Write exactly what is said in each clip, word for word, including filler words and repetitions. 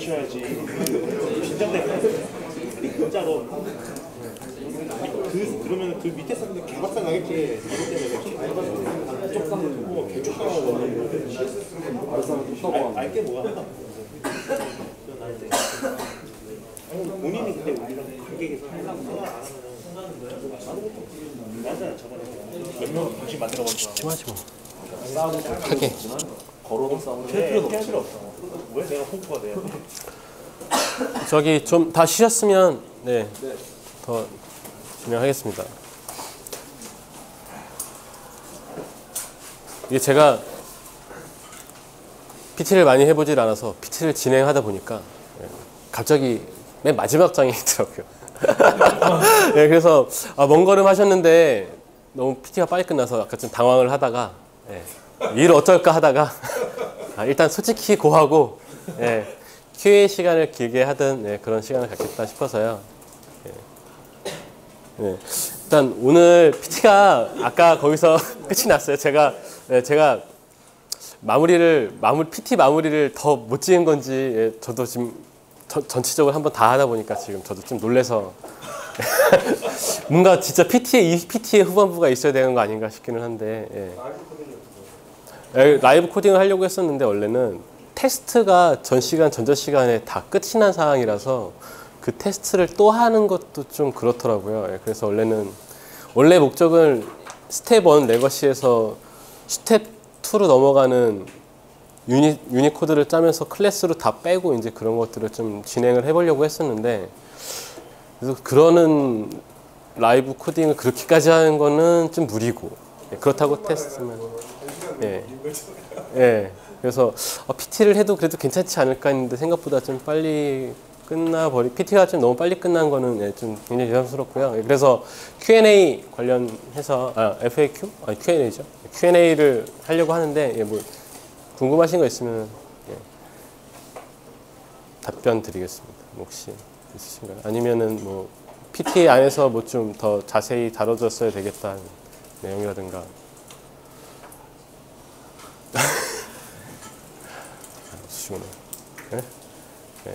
주셔야지. 긴장돼. 진짜로. 그 그러면 그 밑에 사람들 개박살 나겠지. 쪽상은 뭐 개쪽상하고 알게 뭐야? 본인이 그때 우리랑 관객에서 하려고 생각 안 하면은 아무것도 맞아요. 저번에 몇 명 정신 만들어 버리고 집중하지 뭐. 하게 걸어도 싸우는 할 필요 없어. 왜 내가 홍보가 돼요? 저기 좀 다 쉬셨으면 네, 더 진행하겠습니다. 이게 제가 피티를 많이 해보질 않아서 피티를 진행하다 보니까 갑자기 맨 마지막 장에 있더라고요. 네, 그래서 아, 먼 걸음 하셨는데 너무 피티가 빨리 끝나서 아까 좀 당황을 하다가 네, 일 어쩔까 하다가 아, 일단 솔직히 고하고 네, 큐에이 시간을 길게 하든 네, 그런 시간을 갖겠다 싶어서요. 네. 네. 일단 오늘 피티가 아까 거기서 끝이 났어요. 제가 네, 제가 마무리를 마무리 피티 마무리를 더 못 지은 건지 예, 저도 지금 저, 전체적으로 한번 다 하다 보니까 지금 저도 좀 놀래서 뭔가 진짜 피티의 이 피티의 후반부가 있어야 되는 거 아닌가 싶기는 한데 예. 예, 라이브 코딩을 하려고 했었는데 원래는 테스트가 전 시간 전전 시간에 다 끝이 난 상황이라서 그 테스트를 또 하는 것도 좀 그렇더라고요. 예, 그래서 원래는 원래 목적은 스텝 일 레거시에서 스텝 이로 넘어가는 유닛, 유닛 코드를 짜면서 클래스로 다 빼고 이제 그런 것들을 좀 진행을 해보려고 했었는데 그래서 그러는 라이브 코딩을 그렇게까지 하는 거는 좀 무리고 예, 그렇다고 테스트면 예, 예. 그래서 어, 피티를 해도 그래도 괜찮지 않을까 했는데 생각보다 좀 빨리 끝나버리 피티가 좀 너무 빨리 끝난 거는 예, 좀 굉장히 유감스럽고요. 예, 그래서 큐 앤 에이 관련해서 아, 에프 에이 큐? 아니 큐 앤 에이죠. 큐 앤 에이를 하려고 하는데 예, 뭐 궁금하신 거 있으면 예, 답변 드리겠습니다. 혹시 있으신가요? 아니면은 뭐 피티 안에서 뭐 좀 더 자세히 다뤄줬어야 되겠다는 내용이라든가. 수시구나. 예? 예.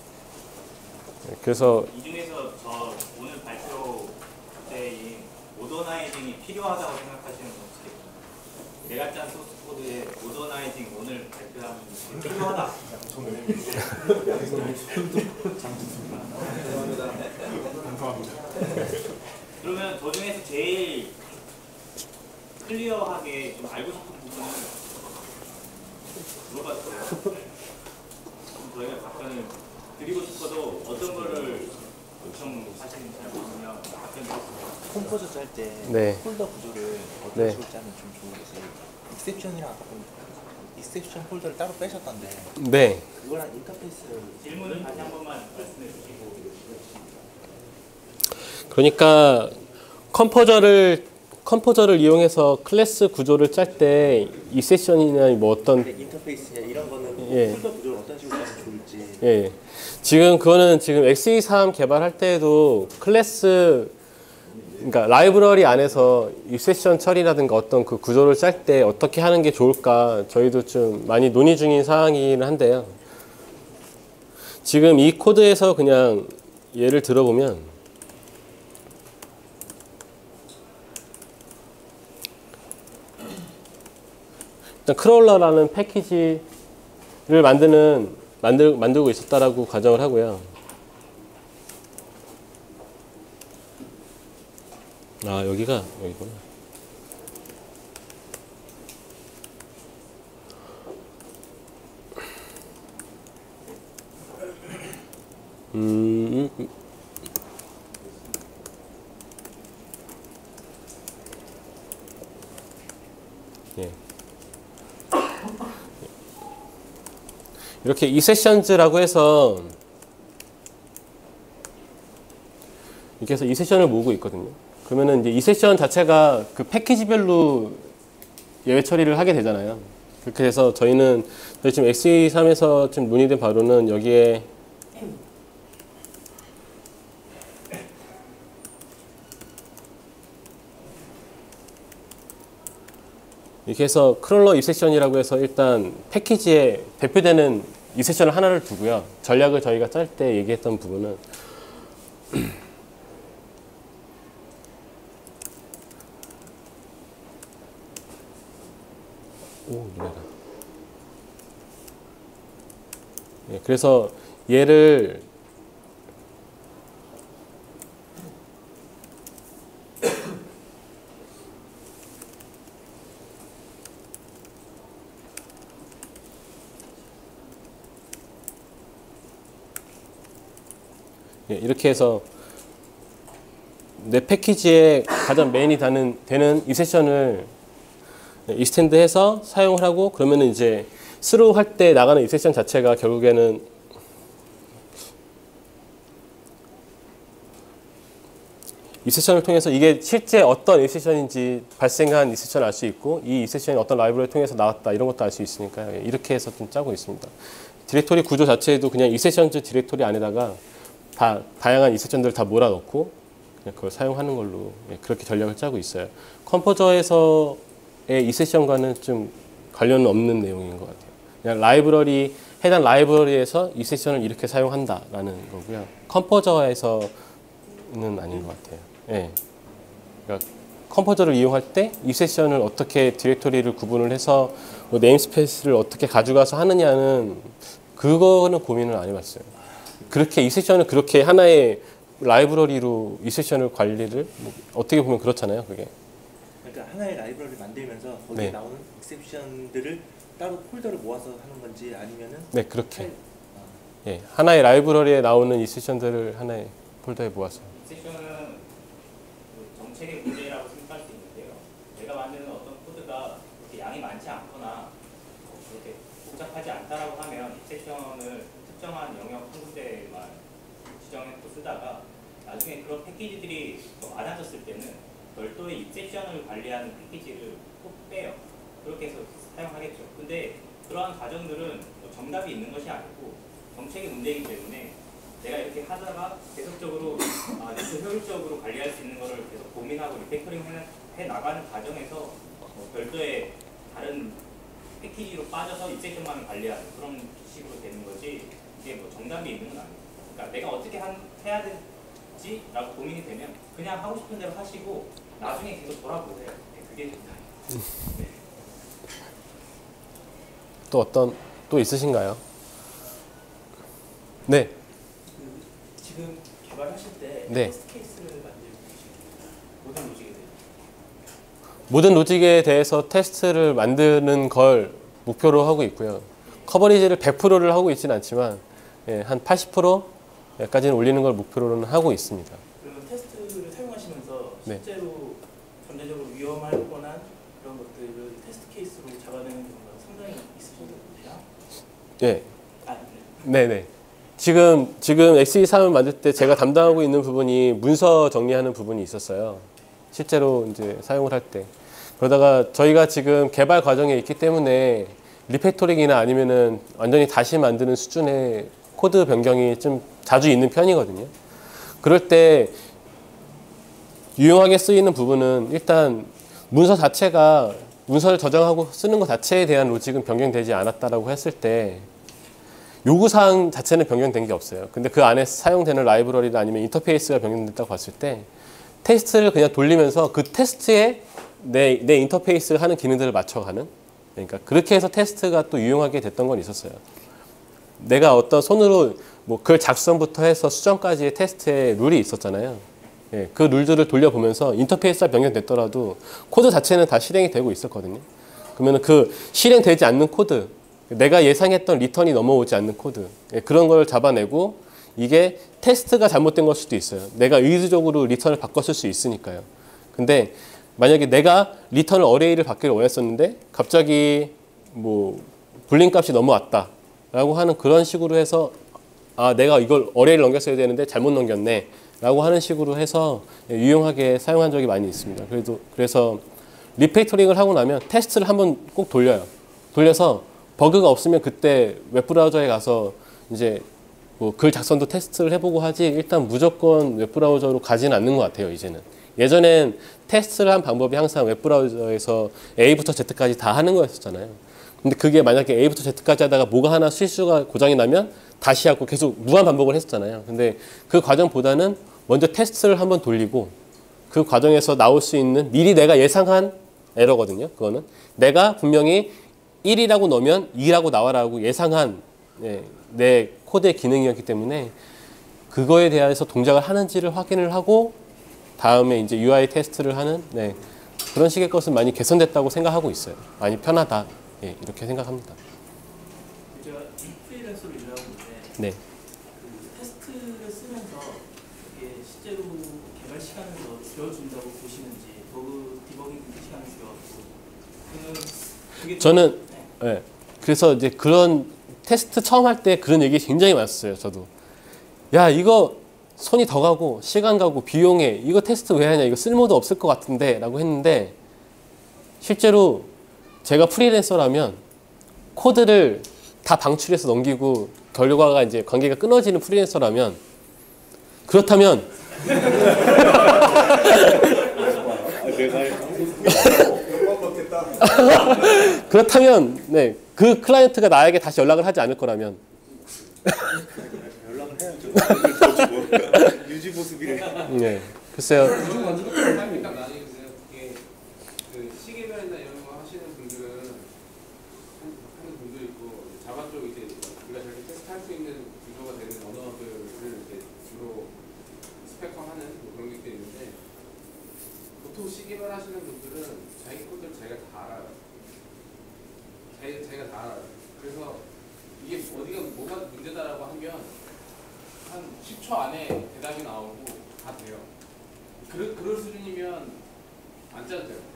그래서 이 중에서 저 오늘 발표 때인 모더나이징이 필요하다고 생각하시는 분 혹시 내가 짠 소스 코드에 모더나이징 오늘 발표하면 필요하다. 그러면 저 중에서 제일 클리어하게 좀 알고 싶은 부분은 물어봤어요. 저희가 답변을 드리고 싶어도 어떤 거를 요청하시는지 잘 모르면 답변 드렸습니다. 컴포즈 짤 때 네. 폴더 구조를 어떤 네. 식으로 짜면 좀 좋을지 익셉션이랑 아까 보니까 익셉션 폴더를 따로 빼셨던데 네. 그거랑 인터페이스 질문을 다시 한 번만 말씀해 주시고. 그러니까 컴포저를 컴포저를 이용해서 클래스 구조를 짤 때 이 세션이나 뭐 어떤 인터페이스냐 이런 거는 예. 폴더 구조를 어떤 식으로 짜면 좋을지 예. 지금 그거는 지금 엑스 이십삼 개발할 때에도 클래스 그러니까 라이브러리 안에서 이 세션 처리라든가 어떤 그 구조를 짤 때 어떻게 하는 게 좋을까 저희도 좀 많이 논의 중인 사항이긴 한데요. 지금 이 코드에서 그냥 예를 들어보면 일단 크롤러라는 패키지를 만드는 만들, 만들고 있었다라고 가정을 하고요. 아 여기가 여기구나. 음, 음. 예. 이렇게 이 세션즈라고 해서 이렇게 해서 이 세션을 모으고 있거든요. 그러면은 이제 이 세션 자체가 그 패키지별로 예외 처리를 하게 되잖아요. 그렇게 해서 저희는 저희 지금 엑스 이십삼에서 지금 논의된 바로는 여기에 이렇게 해서 크롤러 이 세션이라고 해서 일단 패키지에 대표되는 이 세션을 하나를 두고요. 전략을 저희가 짤 때 얘기했던 부분은 오, 노래가. 예, 그래서 얘를 예, 이렇게 해서 내 패키지에 가장 메인이 되는, 되는 이 세션을 익스텐드해서 사용을 하고 그러면은 이제 스로우 할 때 나가는 이 세션 자체가 결국에는 이 세션을 통해서 이게 실제 어떤 이 세션인지 발생한 이 세션을 알 수 있고 이 이 세션이 어떤 라이브러리를 통해서 나왔다 이런 것도 알 수 있으니까요. 이렇게 해서 좀 짜고 있습니다. 디렉토리 구조 자체에도 그냥 이 세션즈 디렉토리 안에다가 다 다양한 이 세션들을 다 몰아넣고 그냥 그걸 사용하는 걸로 그렇게 전략을 짜고 있어요. 컴포저에서의 이 세션과는 좀 관련은 없는 내용인 것 같아요. 그냥 라이브러리 해당 라이브러리에서 이 세션을 이렇게 사용한다라는 거고요. 컴포저에서는 아닌 것 같아요. 예. 그러니까 컴포저를 이용할 때 이 세션을 어떻게 디렉토리를 구분을 해서 뭐 네임스페이스를 어떻게 가져가서 하느냐는 그거는 고민을 안 해봤어요. 그렇게 이 세션을 그렇게 하나의 라이브러리로 이 세션을 관리를 뭐 어떻게 보면 그렇잖아요, 그게. 그러니까 하나의 라이브러리를 만들면서 거기에 네. 나오는 익셉션들을 따로 폴더를 모아서 하는 건지 아니면은 네, 그렇게. 할- 예, 하나의 라이브러리에 나오는 이 세션들을 하나의 폴더에 모아서. 익셉션은 그 정책의 문제라고 생각할 수 있는데요. 내가 만드는 어떤 코드가 그렇게 양이 많지 않거나 뭐 그렇게 복잡하지 않다라고 하면 익셉션을 특정한 영역 한 군데만 지정해서 쓰다가 나중에 그런 패키지들이 더 많아졌을 때는 별도의 익셉션을 관리하는 패키지를 꼭 빼요. 그렇게 해서 사용하겠죠. 근데 그러한 과정들은 뭐 정답이 있는 것이 아니고 정책의 문제이기 때문에 내가 이렇게 하다가 계속적으로 아, 이렇게 효율적으로 관리할 수 있는 것을 계속 고민하고 리팩토링 해, 해 나가는 과정에서 뭐 별도의 다른 패키지로 빠져서 익셉션만 관리하는 그런 식으로 되는 거지 이게 뭐 정답이 있는 건 아니에요. 그러니까 내가 어떻게 한, 해야 될지라고 고민이 되면 그냥 하고 싶은 대로 하시고 나중에 계속 돌아보세요. 네, 그게 정답이에요. 네. 또 어떤 또 있으신가요? 네. 그 지금 개발하실 때 네. 테스트 케이스를 만들고 계시는 모든 로직에 대해 모든 로직에 대해서 테스트를 만드는 걸 목표로 하고 있고요. 커버리지를 백 퍼센트를 하고 있지는 않지만 예, 한 팔십 퍼센트까지는 올리는 걸 목표로는 하고 있습니다. 그러면 테스트를 사용하시면서 네. 실제로 전체적으로 위험할 뻔한 그런 것들을 테스트 케이스로 잡아내는 경우가 상당히 있으셔도 돼요? 예, 아, 네. 네네. 지금 지금 엑스이 삼을 만들 때 제가 담당하고 있는 부분이 문서 정리하는 부분이 있었어요. 실제로 이제 사용을 할 때. 그러다가 저희가 지금 개발 과정에 있기 때문에 리팩토링이나 아니면은 완전히 다시 만드는 수준의 코드 변경이 좀 자주 있는 편이거든요. 그럴 때 유용하게 쓰이는 부분은 일단 문서 자체가 문서를 저장하고 쓰는 것 자체에 대한 로직은 변경되지 않았다라고 했을 때 요구사항 자체는 변경된 게 없어요. 근데 그 안에 사용되는 라이브러리나 아니면 인터페이스가 변경됐다고 봤을 때 테스트를 그냥 돌리면서 그 테스트에 내, 내 인터페이스를 하는 기능들을 맞춰가는, 그러니까 그렇게 해서 테스트가 또 유용하게 됐던 건 있었어요. 내가 어떤 손으로 뭐 글 작성부터 해서 수정까지의 테스트에 룰이 있었잖아요. 예, 그 룰들을 돌려보면서 인터페이스가 변경됐더라도 코드 자체는 다 실행이 되고 있었거든요. 그러면 그 실행되지 않는 코드, 내가 예상했던 리턴이 넘어오지 않는 코드, 예, 그런 걸 잡아내고 이게 테스트가 잘못된 걸 수도 있어요. 내가 의도적으로 리턴을 바꿨을 수 있으니까요. 근데 만약에 내가 리턴을 어레이를 받기를 원했었는데 갑자기 뭐 불린 값이 넘어왔다 라고 하는 그런 식으로 해서 아 내가 이걸 어레이를 넘겼어야 되는데 잘못 넘겼네 라고 하는 식으로 해서 유용하게 사용한 적이 많이 있습니다. 그래도 그래서 리팩토링을 하고 나면 테스트를 한번 꼭 돌려요. 돌려서 버그가 없으면 그때 웹브라우저에 가서 이제 뭐 글 작성도 테스트를 해보고 하지 일단 무조건 웹브라우저로 가지는 않는 것 같아요. 이제는. 예전엔 테스트를 한 방법이 항상 웹브라우저에서 A부터 Z까지 다 하는 거였었잖아요. 근데 그게 만약에 A부터 Z까지 하다가 뭐가 하나 실수가 고장이 나면 다시 하고 계속 무한 반복을 했었잖아요. 근데 그 과정보다는 먼저 테스트를 한번 돌리고 그 과정에서 나올 수 있는 미리 내가 예상한 에러거든요. 그거는 내가 분명히 일이라고 넣으면 이라고 나와라고 예상한 네, 내 코드의 기능이었기 때문에 그거에 대해서 동작을 하는지를 확인을 하고 다음에 이제 유아이 테스트를 하는 네, 그런 식의 것은 많이 개선됐다고 생각하고 있어요. 많이 편하다. 예, 이렇게 생각합니다. 제가 프리랜서로 일을 하고 있는데 네. 그 테스트를 쓰면서 이게 실제로 개발 시간을 더 줄여준다고 보시는지 버그 디버깅 시간을 줄여가지고 그는 그게 저는 네. 예, 그래서 이제 그런 테스트 처음 할 때 그런 얘기 굉장히 많았어요. 저도 야 이거 손이 더 가고 시간 가고 비용에 이거 테스트 왜 하냐 이거 쓸모도 없을 것 같은데 라고 했는데 실제로 제가 프리랜서라면 코드를 다 방출해서 넘기고 결과가 이제 관계가 끊어지는 프리랜서라면 그렇다면 그렇다면 네, 그 클라이언트가 나에게 다시 연락을 하지 않을 거라면 연락을 해야죠. 유지 보수비를. 네, 글쎄요. 그중 먼저 일단 나는 그냥 그게 그 시계면이나 이런 거 하시는 분들은 한- 하는 분도 있고 자바 쪽 이제 우리가 저렇게 테스트할 수 있는 구조가 되는 언어들을 이제 주로 스펙화하는 뭐 그런 게 있는데 보통 시계면 하시는 분들은 자기 코드를 자기가 다 알아요. 자기, 자기가 다 알아요. 그래서 이게 어디가 뭐가 문제다라고 하면 한 십 초 안에 대답이 나오고 다 돼요. 그럴, 그럴 수준이면 안 짜도 돼요.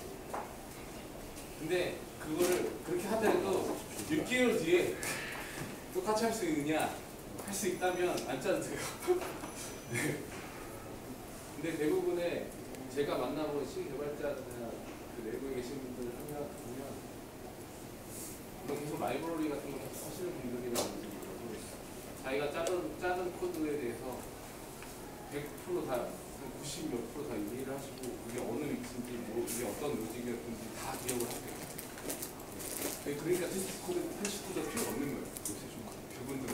근데 그거를 그렇게 하더라도 육 개월 뒤에 똑같이 할 수 있느냐? 할 수 있다면 안 짜도 돼요. 네. 근데 대부분의 제가 만나본 시개발자나 그 내부에 계신 분들 하면, 보면 뭐 계속 라이브러리 같은 거 계속 하시는 분들이랑 자기가 짜던, 짜던 코드에 대해서 백 퍼센트 다, 구십 몇 프로 다 이해를 하시고 그게 어느 위치인지 뭐 이게 어떤 로직이었든지 다 기억을 하세요. 그러니까 테스트 코드, 테스트 코드가 필요가 없는 거예요. 요새 좀 그분들은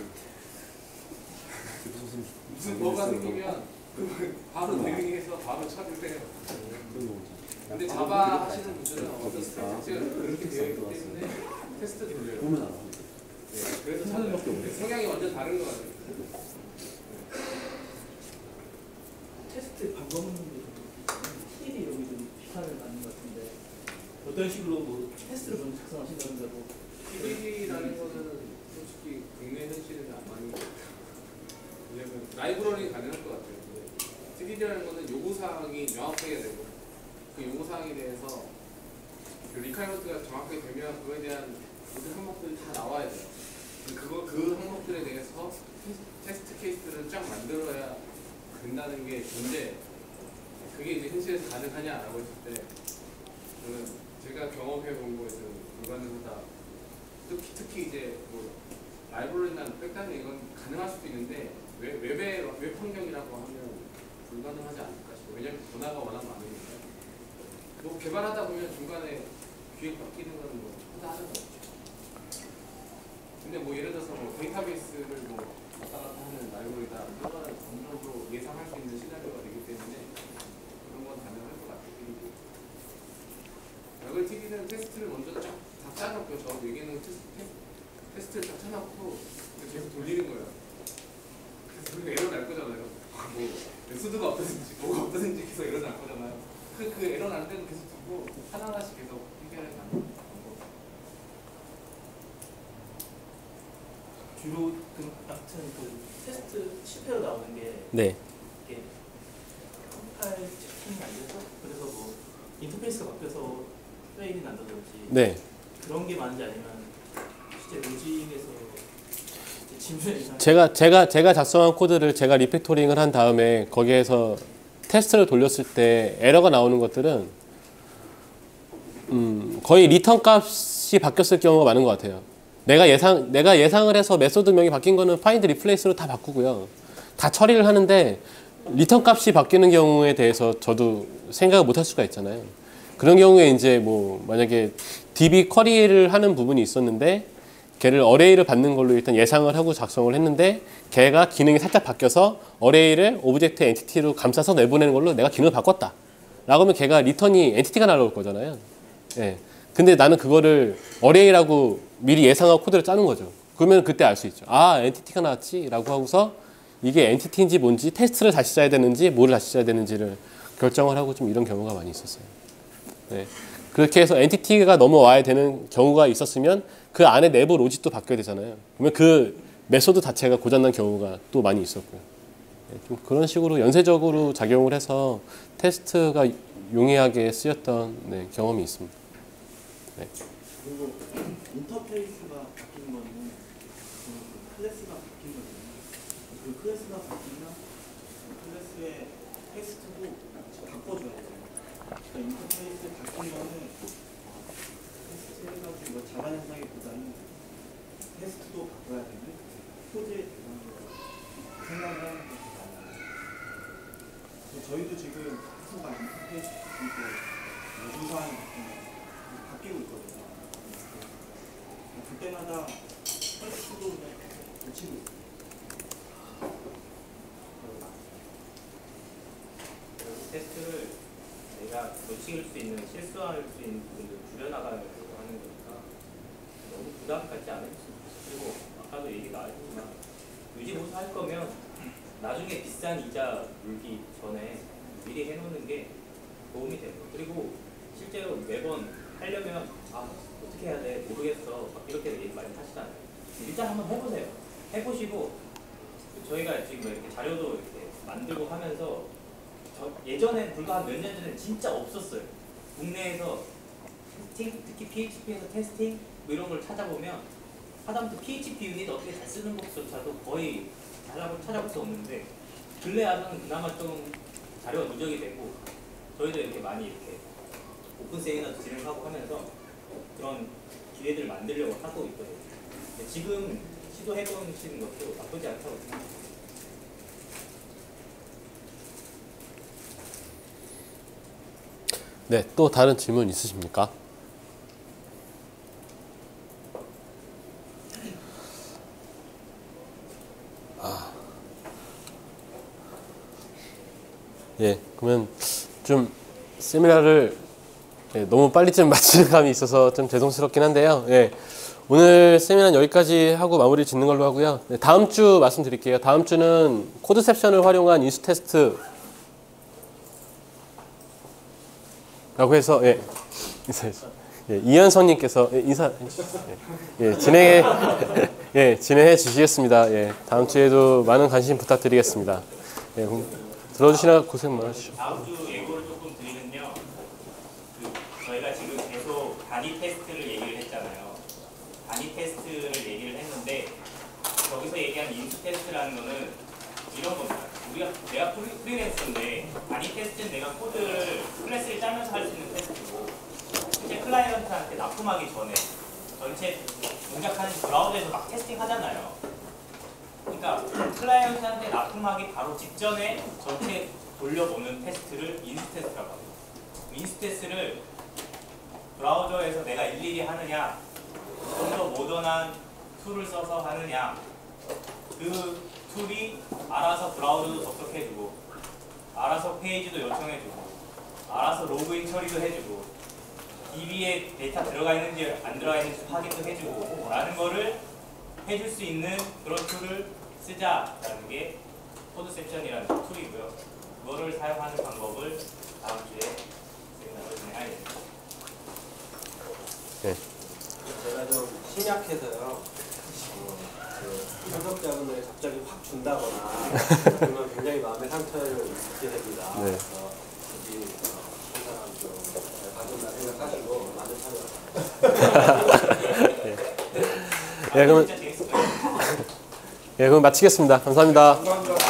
무슨 뭐가 생기면 바로 대응해서 바로 찾으세요. 근데 자바 하시는 분들은 어떤 스타일이 그렇게 되어 있기 때문에 테스트 돌려요. 네, 그래서 찾아요. 성향이 완전 다른 것 같아요. 테스트 방법론도 티디 이런 게 좀 비판을 받는 것 같은데 어떤 식으로 뭐 테스트를 먼저 작성하신다든가 뭐 티디디라는 거는 솔직히 국내 현실은 안 많이 왜냐면 라이브러리 가능할 것 같아요. 티디디라는 거는 요구사항이 명확하게 되고 그 요구사항에 대해서 그 리카이먼트가 정확하게 되면 그거에 대한 모든 항목들이 다 나와야 돼요. 그거, 그 항목들에 대해서 테스트 케이스를 쫙 만들어야 된다는 게 문제. 그게 이제 현실에서 가능하냐라고 했을 때 저는 제가 경험해 본 거에서는 불가능하다. 특히, 특히 이제 뭐 라이브러리나 백단위 이건 가능할 수도 있는데 웹, 웹의 웹 환경이라고 하면 불가능하지 않을까 싶어요. 왜냐면 변화가 워낙 많으니까. 뭐 개발하다 보면 중간에 기획 바뀌는 건 뭐 하다 하는 거죠. 근데 뭐 예를 들어서 뭐 데이터베이스를 뭐 왔다 갔다 하는 라이브러리다 이런 거는 어느 정도 예상할 수 있는 시나리오가 되기 때문에 그런 건 가능할 것 같아요. 웹 티디는 테스트를 먼저 쫙 다 짜놓고 저 얘기는 테스트, 테스트를 쫙 짜놓고 계속 돌리는 거예요. 그래서 우리가 에러 날 거잖아요. 뭐 수드가 어떠든지 뭐가 어떠든지 계속 에러 날 거잖아요. 그, 그 에러 날 때는 계속 두고 하나하나씩 계속 해결해 가는 거예요. 주로 그 같은 그 테스트 실패로 나오는 게 네. 이게 컴파일 체킹이 안 돼서 그래서 뭐 인터페이스가 바뀌어서 페일이 난다든지 네. 그런 게 많은지 아니면 실제 로직에서 짐수의 이상 제가 제가 제가 작성한 코드를 제가 리팩토링을 한 다음에 거기에서 테스트를 돌렸을 때 에러가 나오는 것들은 음, 거의 리턴 값이 바뀌었을 경우가 많은 것 같아요. 내가 예상 내가 예상을 해서 메소드명이 바뀐 거는 파인드 리플레이스로 다 바꾸고요. 다 처리를 하는데 리턴 값이 바뀌는 경우에 대해서 저도 생각을 못 할 수가 있잖아요. 그런 경우에 이제 뭐 만약에 디비 쿼리를 하는 부분이 있었는데 걔를 어레이를 받는 걸로 일단 예상을 하고 작성을 했는데 걔가 기능이 살짝 바뀌어서 어레이를 오브젝트 엔티티로 감싸서 내보내는 걸로 내가 기능을 바꿨다. 라고 하면 걔가 리턴이 엔티티가 날아올 거잖아요. 예. 근데 나는 그거를 어레이라고 미리 예상하고 코드를 짜는 거죠. 그러면 그때 알 수 있죠. 아, 엔티티가 나왔지? 라고 하고서 이게 엔티티인지 뭔지 테스트를 다시 짜야 되는지 뭐를 다시 짜야 되는지를 결정을 하고 좀 이런 경우가 많이 있었어요. 네. 그렇게 해서 엔티티가 넘어와야 되는 경우가 있었으면 그 안에 내부 로직도 바뀌어야 되잖아요. 그러면 그 메소드 자체가 고장난 경우가 또 많이 있었고요. 네, 좀 그런 식으로 연쇄적으로 작용을 해서 테스트가 용이하게 쓰였던 네, 경험이 있습니다. 네. 그리고 인터페이스가 바뀐 거는 그 클래스가 바뀐 거잖아요. 그 클래스가 바뀌면 그 클래스의 텍스트도 바꿔줘야 돼요. 그러니까 인터페이스 바뀐 거는 테스트 해가지고 뭐 자가현상기보다는 테스트도 바꿔야 되는 소재 생각을 하는 것이 많아요. 저희도 지금 순간 인터페이스 바뀌고 유사한 바뀌고 있거든요. 그때마다 테스트도 그냥 고치고 있어요. 테스트를 내가 놓칠 수 있는, 실수할 수 있는 부분을 줄여나가려고 하는 거니까 너무 부담 갖지 않으셨으면 좋겠어요. 그리고 아까도 얘기 나왔지만 유지보수 할 거면 나중에 비싼 이자 물기 전에 미리 해놓는 게 도움이 돼요. 그리고 실제로 매번 하려면 아 어떻게 해야 돼 모르겠어 막 이렇게 얘기 많이 하시잖아요. 일단 한번 해보세요. 해보시고 저희가 지금 이렇게 자료도 이렇게 만들고 하면서 저 예전에 불과 한 몇 년 전에 진짜 없었어요. 국내에서 테스팅, 특히 피에이치피에서 테스팅 뭐 이런 걸 찾아보면 하다못해 피에이치피 유닛 어떻게 잘 쓰는 것조차도 거의 찾아볼, 찾아볼 수 없는데 근래 와서는 그나마 좀 자료가 누적이 되고 저희도 이렇게 많이 이렇게 오픈 세미나도 진행하고 하면서 그런 기회들을 만들려고 하고 있거든요. 근데 지금 시도해보시는 것도 나쁘지 않다고 생각합니다. 네, 또 다른 질문 있으십니까? 아. 예, 그러면 좀 세미나를 예, 너무 빨리 좀 마치는 감이 있어서 좀 죄송스럽긴 한데요. 예, 오늘 세미나는 여기까지 하고 마무리 짓는 걸로 하고요. 네, 다음 주 말씀드릴게요. 다음 주는 코드셉션을 활용한 인수 테스트 라고 해서 예, 인사해 예, 이현성님께서 예, 인사 예, 예, 진행해 예, 진행해 주시겠습니다. 예, 다음 주에도 많은 관심 부탁드리겠습니다. 예, 들어주시나 고생 많으시죠. 다음 주 예고를 조금 드리면요. 그 저희가 지금 계속 단위 테스트를 얘기를 했잖아요. 단위 테스트를 얘기를 했는데 거기서 얘기한 인수 테스트라는 거는 이런 겁니다. 우리가 내가 프리, 프리랜서인데 단위 테스트는 내가 코드를 클래스를 짜면서 할 수 있는 테스트고 실제 클라이언트한테 납품하기 전에 전체 동작하는 브라우저에서 막 테스팅 하잖아요. 그러니까 클라이언트한테 납품하기 바로 직전에 전체 돌려보는 테스트를 인수 테스트라고 합니다. 인수 테스트를 브라우저에서 내가 일일이 하느냐 좀 더 모던한 툴을 써서 하느냐 그 툴이 알아서 브라우저도 접속해주고 알아서 페이지도 요청해주고 알아서 로그인 처리도 해주고 디비에 데이터 들어가 있는지 안 들어가 있는지 확인도 해주고 라는 거를 해줄 수 있는 그런 툴을 쓰자라는 게 코드셉션이라는 툴이고요. 그거를 사용하는 방법을 다음 주에 세미나를 진행하겠습니다. 네. 제가 좀 심약해서요. 어, 그 협력자분들이 갑자기 확 준다거나 그러면 굉장히 마음의 상처를 입게 됩니다. 네. 그래서 여기 한 사람 좀 받은다 생각하시고 많은 참여. 예. 예, 그러면 진짜 재밌을 거예요. 예, 그럼 마치겠습니다. 감사합니다. 감사합니다.